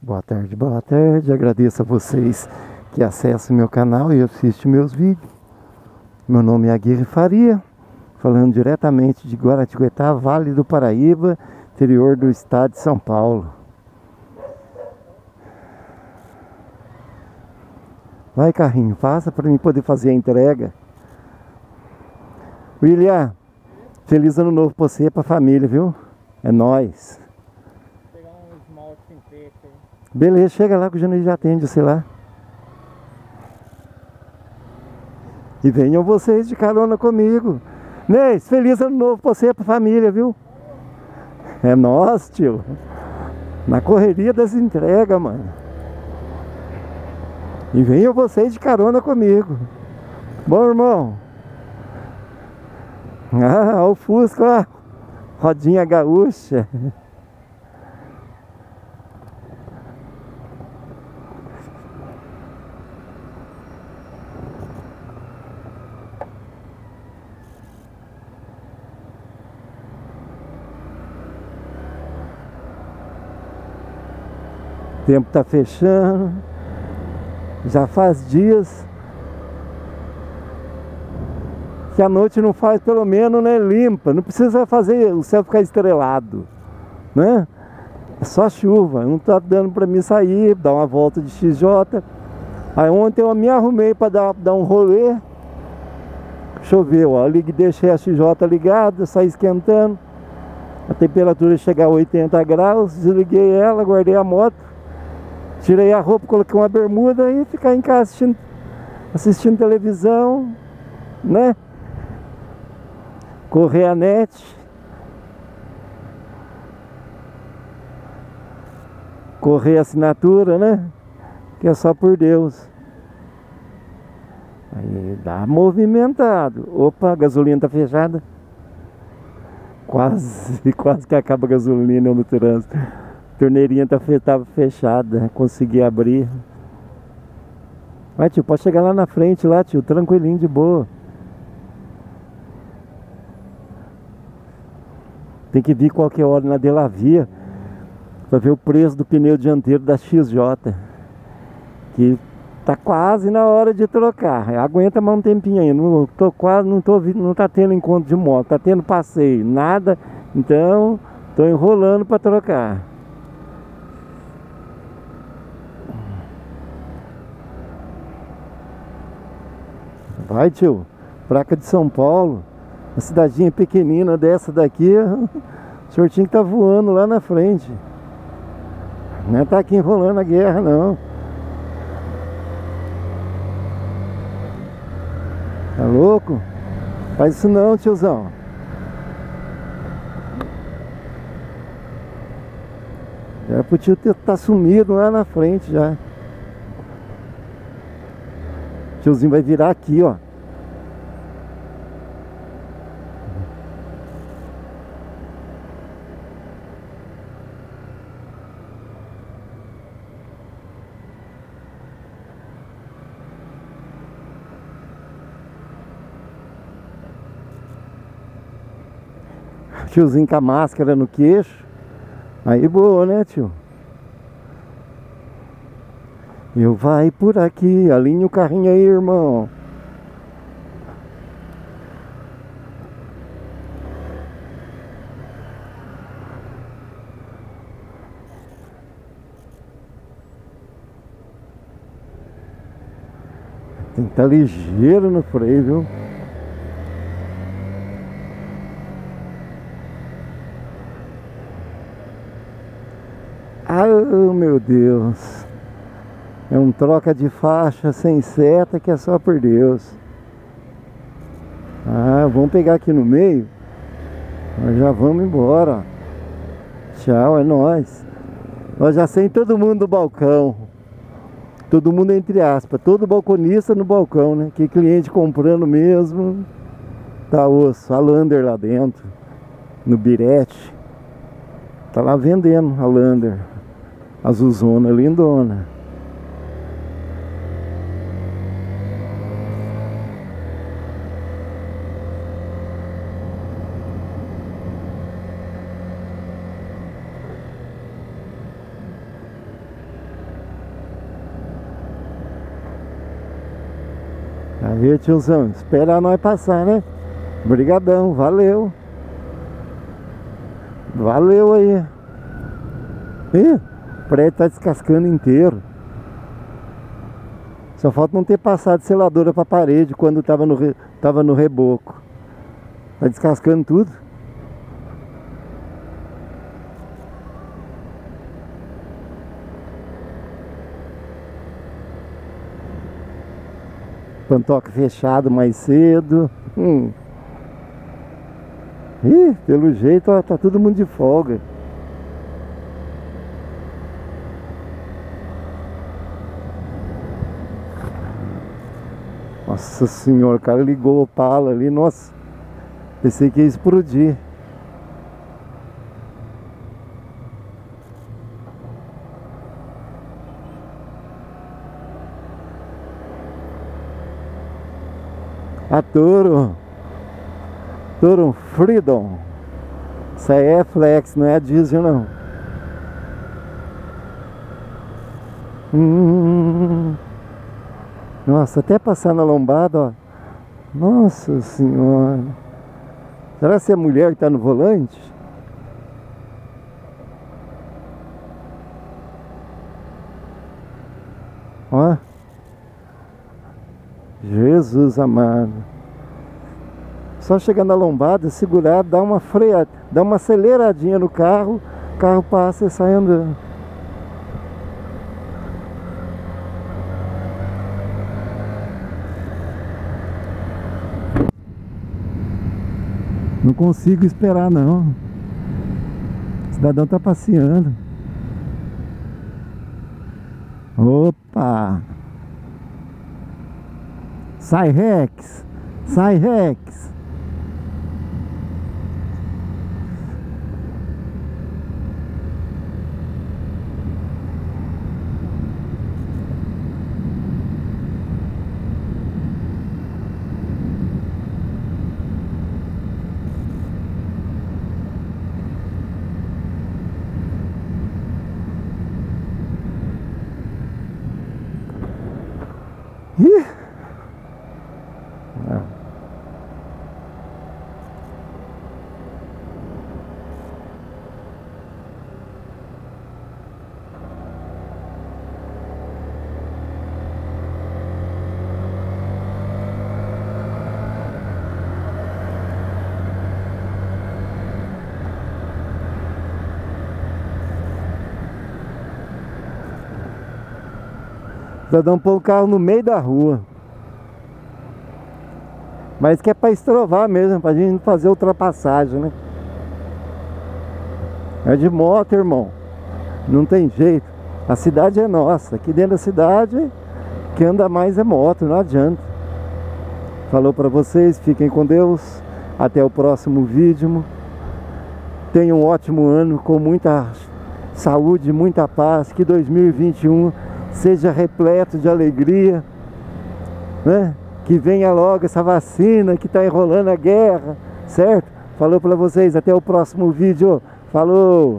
Boa tarde, boa tarde. Agradeço a vocês que acessam meu canal e assistem meus vídeos. Meu nome é Aguirre Faria, falando diretamente de Guaratinguetá, Vale do Paraíba, interior do estado de São Paulo. Vai, carrinho, passa para mim poder fazer a entrega. William, feliz ano novo pra você e pra família, viu? É nóis. Vou pegar um esmalte sintético aí. Beleza, chega lá que o Janeiro já atende, sei lá. E venham vocês de carona comigo. Neis, feliz ano novo pra você e pra família, viu? É nóis, tio. Na correria das entregas, mano. E venham vocês de carona comigo. Bom, irmão? Ah, o Fusca, ó. Rodinha gaúcha. O tempo tá fechando. Já faz dias que a noite não faz, pelo menos, né, limpa. Não precisa fazer o céu ficar estrelado, né? É só chuva. Não tá dando pra mim sair, dar uma volta de XJ. Aí ontem eu me arrumei pra dar um rolê. Choveu, ó. Deixei a XJ ligada, saí esquentando. A temperatura chegar a 80 graus. Desliguei ela, guardei a moto. Tirei a roupa, coloquei uma bermuda e ficar em casa assistindo televisão, né? Correr a net. Correr a assinatura, né? Que é só por Deus. Aí dá movimentado. Opa, a gasolina tá fechada. Quase que acaba a gasolina no trânsito. A torneirinha tava fechada. Consegui abrir. Vai, tio, pode chegar lá na frente, lá, tio, tranquilinho, de boa. Tem que vir qualquer hora na Delavia pra ver o preço do pneu dianteiro da XJ. Que tá quase na hora de trocar. Aguenta mais um tempinho ainda. Não tá tendo encontro de moto, tá tendo passeio, nada. Então, tô enrolando pra trocar. Vai, tio. Placa de São Paulo. Uma cidadinha pequenina dessa daqui. O senhor tinha que tá voando lá na frente. Não é tá aqui enrolando a guerra, não. Tá louco? Faz isso não, tiozão. Era pro tio tá sumido lá na frente já. O tiozinho vai virar aqui, ó. Tiozinho com a máscara no queixo. Aí boa, né, tio? Eu vai por aqui, alinha o carrinho aí, irmão. Tem que estar ligeiro no freio, viu? Ah, meu Deus. É um troca de faixa sem seta que é só por Deus. Ah, vamos pegar aqui no meio. Nós já vamos embora. Tchau, é nóis. Nós já sem todo mundo do balcão. Todo mundo entre aspas. Todo balconista no balcão, né? Que cliente comprando mesmo. Tá osso. A Lander lá dentro. No Birete. Tá lá vendendo a Lander. Azulzona, lindona. Aí, tiozão, esperar nós passar, né? Obrigadão, valeu. Valeu aí. Ih, o prédio tá descascando inteiro. Só falta não ter passado seladora pra parede quando tava no reboco. Tá descascando tudo. Pantoca fechado mais cedo. Ih, pelo jeito ó, tá todo mundo de folga. Nossa senhora, o cara ligou o Opala ali, nossa. Pensei que ia explodir. A Toro Freedom. Isso aí é flex, não é diesel não. Nossa, até passar na lombada, ó. Nossa senhora. Será que é a mulher que tá no volante? Ó. Jesus amado. Só chegar na lombada, segurar, dar uma freada, dar uma aceleradinha no carro, o carro passa e sai andando. Não consigo esperar não. O cidadão tá passeando. Opa! Sai Rex! Sai Rex! Ih! Cidadão pôr o carro no meio da rua. Mas que é pra estrovar mesmo, pra gente fazer ultrapassagem, né? É de moto, irmão. Não tem jeito. A cidade é nossa. Aqui dentro da cidade, quem anda mais é moto, não adianta. Falou pra vocês, fiquem com Deus. Até o próximo vídeo. Tenham um ótimo ano com muita saúde, muita paz. Que 2021 seja repleto de alegria, né? Que venha logo essa vacina que está enrolando a guerra, certo? Falou para vocês, até o próximo vídeo. Falou!